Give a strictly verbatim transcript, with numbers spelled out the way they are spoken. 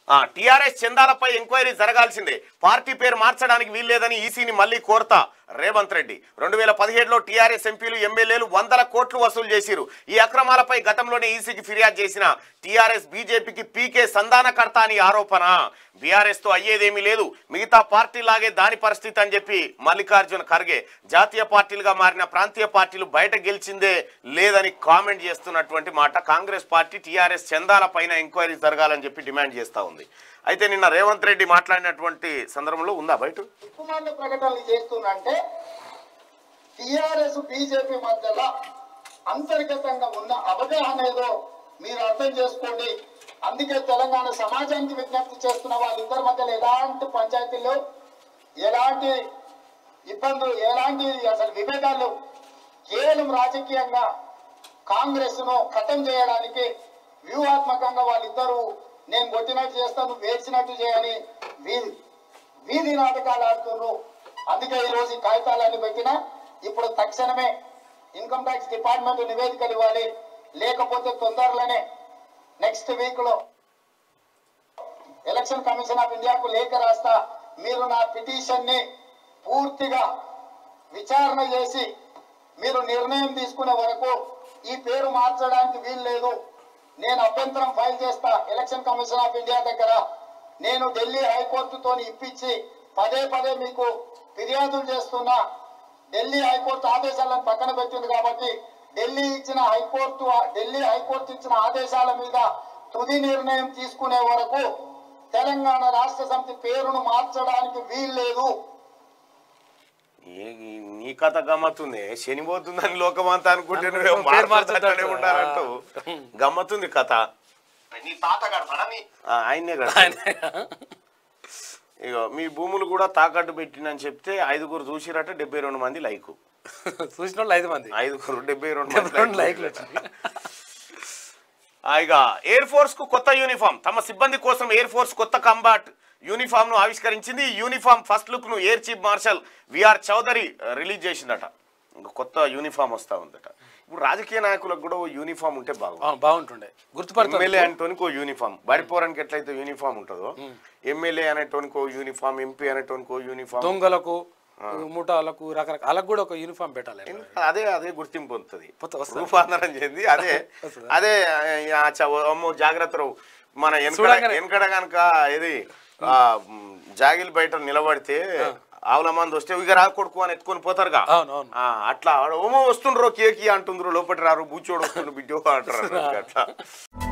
TRS చందాలపై enquiry జరగాల్సిందే, party పేరు మార్చడానికి వీల్లేదని ఈసీని మళ్లీ కోరతా రేవంత్ రెడ్డి. రెండు వేల పదిహేడులో టీఆర్ఎస్ ఎంపీలు ఎమ్మెల్యేలు వందల కోట్లు వసూలు చేసిరు. ఈ అక్రమాలపై గతంలోనే ఈసీకి ఫిర్యాదు చేసిన టీఆర్ఎస్ బీజేపీకి పీకే సంధానకర్త అని ఆరోపణ. బీఆర్ఎస్ తో అయ్యేదేమీ లేదు, మిగతా పార్టీలాగే దాని పరిస్థితి అని చెప్పి మల్లికార్జున ఖర్గే జాతీయ పార్టీలుగా మారిన ప్రాంతీయ పార్టీలు బయట గెలిచిందే లేదని కామెంట్ చేస్తున్నటువంటి మాట. కాంగ్రెస్ పార్టీ టీఆర్ఎస్ చందాల పైన ఎంక్వైరీ జరగాలని చెప్పి డిమాండ్ చేస్తా ఉంది. అయితే నిన్న రేవంత్ రెడ్డి మాట్లాడినటువంటి సందర్భంలో ఉందా బయట ప్రకటనలు చేస్తున్నంటే టీఆర్ఎస్ బీజేపీ మధ్యలో అంతర్గతంగా ఉన్న అవగాహన ఏదో మీరు అర్థం చేసుకోండి. అందుకే తెలంగాణ సమాజానికి విజ్ఞప్తి చేస్తున్న వాళ్ళిద్దరి మధ్యలో ఎలాంటి పంచాయతీలు, ఎలాంటి ఇబ్బందులు, ఎలాంటి అసలు విభేదాలు, కేవలం రాజకీయంగా కాంగ్రెస్ ను ఖతం చేయడానికి వ్యూహాత్మకంగా వాళ్ళిద్దరూ నేను కొట్టినట్టు చేస్తాను, వేసినట్టు చేయని వీధి వీధి నాటకాలు ఆడుతున్నారు. అందుకే ఈరోజు ఈ కాగితాలన్నీ పెట్టినా ఇప్పుడు తక్షణమే ఇన్కమ్ ట్యాక్స్ డిపార్ట్మెంట్ నివేదికలు ఇవ్వాలి, లేకపోతే తొందరలోనే నెక్స్ట్ వీక్ లో ఎలక్షన్ కమిషన్ ఆఫ్ ఇండియాకు లేఖ రాస్తా. మీరు నా పిటిషన్ ని పూర్తిగా విచారణ చేసి మీరు నిర్ణయం తీసుకునే వరకు ఈ పేరు మార్చడానికి వీలు లేదు. నేను అభ్యంతరం ఫైల్ చేస్తా ఎలక్షన్ కమిషన్ ఆఫ్ ఇండియా దగ్గర. నేను ఢిల్లీ హైకోర్టుతో ఇప్పించి పదే పదే మీకు ఫిర్యాదులు చేస్తున్నా. ఢిల్లీ హైకోర్టు ఆదేశాలను పక్కన పెట్టింది కాబట్టి ఢిల్లీ ఇచ్చిన హైకోర్టు ఢిల్లీ హైకోర్టు ఇచ్చిన ఆదేశాల మీద తుది నిర్ణయం తీసుకునే వరకు తెలంగాణ రాష్ట్ర సమితి పేరును మార్చడానికి వీలు లేదు. నీ కథ గమ్మతుంది, శనిపోతుందని లోకమంతా అనుకుంటే మాట్లాడుతూనే ఉంటారంటూ గమ్మతుంది కథ. ఆయనే కదా ఇక మీ భూములు కూడా తాకట్టు పెట్టినని చెప్తే ఐదుగురు చూసిరట, డెబ్బై రెండు మంది లైక్ చూసిన వాళ్ళు ఐదు మంది ఐదుగురు డెబ్బై రెండు లైక్లు. ఇక ఎయిర్ ఫోర్స్ కు కొత్త యూనిఫామ్, తమ సిబ్బంది కోసం ఎయిర్ ఫోర్స్ కొత్త కంబాట్ యూనిఫామ్ ను ఆవిష్కరించింది. ఈ యూనిఫామ్ ఫస్ట్ లుక్ ను air chief marshal V R Chaudhary release చేసిందట. ఇంకా కొత్త యూనిఫామ్ వస్తా ఉందట. ఇప్పుడు రాజకీయ నాయకులకు కూడా యూనిఫామ్ ఉంటే బాగుంది, బాగుంటుండే. గుర్తుపడుతుంది ఎమ్మెల్యే అనేటోనికి ఓ యూనిఫామ్, బడిపోరానికి ఎట్లయితే యూనిఫామ్ ఉంటుందో ఎమ్మెల్యే అనేటోనికి ఓ యూనిఫామ్, ఎంపీ అనేటోనికి ఓ యూనిఫామ్, దొంగలకు ముఠాలకు రకరకాల వాళ్ళకు కూడా ఒక యూనిఫామ్ పెట్టాలి. అదే అదే గుర్తింపు ఉంటుంది, రూపాంతరం చెంది అదే అదే అమ్మో జాగ్రత్త. మన వెనకడ వెనకడ కనుక ఇది జాగిల్ బయట నిలబడితే ఆవుల మంది వస్తే ఇక రా కొడుకు అని ఎత్తుకొని పోతారుగా, అట్లా ఓమో వస్తుండ్రో కేకి అంటుండ్రు, లోపలి రారు బూచోడు వస్తుండ్రు బిడ్డో అంటారు అట్లా.